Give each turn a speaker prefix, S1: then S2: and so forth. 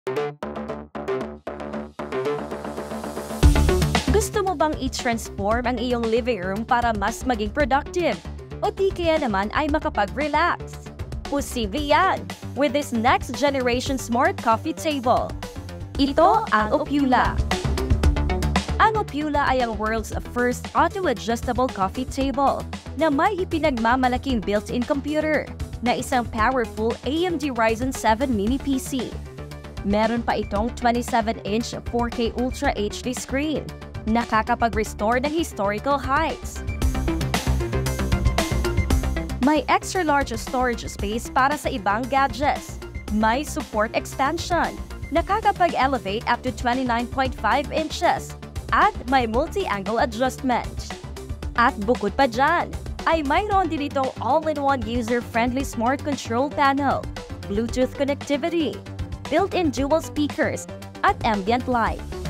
S1: Gusto mo bang i-transform ang iyong living room para mas maging productive? O di kaya naman ay makapag-relax? Posible yan with this next generation smart coffee table. Ito ang Opula. Ang Opula ay ang world's first auto-adjustable coffee table na may ipinagmamalaking built-in computer na isang powerful AMD Ryzen 7 mini PC. Meron pa itong 27-inch 4K Ultra HD screen, nakakapag-restore ng historical heights. May extra large storage space para sa ibang gadgets. May support expansion, nakakapag-elevate up to 29.5 inches, at may multi-angle adjustment. At bukod pa dyan, ay mayroon din itong all-in-one user-friendly smart control panel, Bluetooth connectivity, built-in dual speakers, at ambient light.